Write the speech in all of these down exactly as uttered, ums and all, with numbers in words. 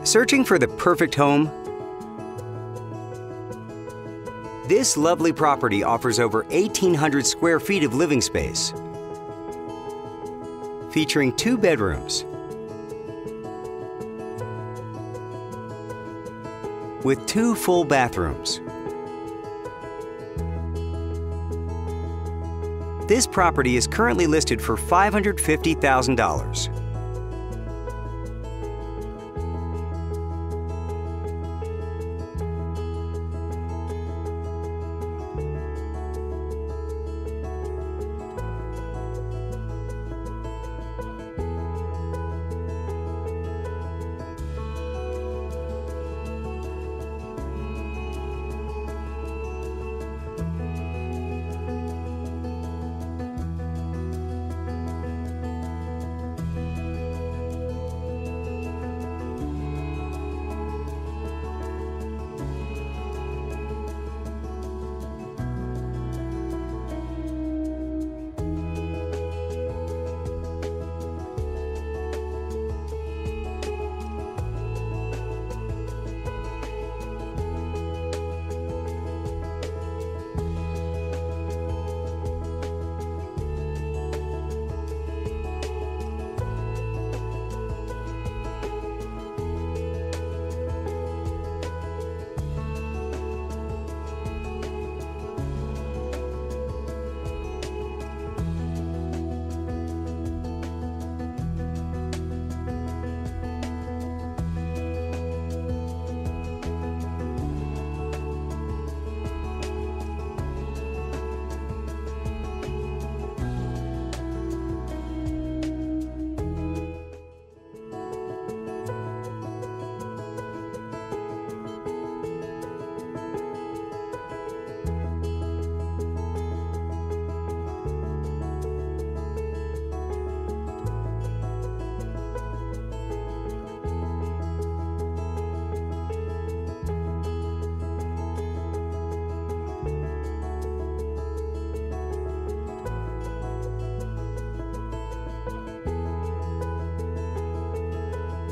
Searching for the perfect home? This lovely property offers over eighteen hundred square feet of living space, featuring two bedrooms with two full bathrooms. This property is currently listed for five hundred fifty thousand dollars.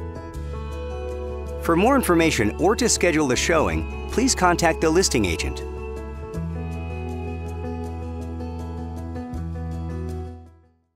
For more information or to schedule a showing, please contact the listing agent.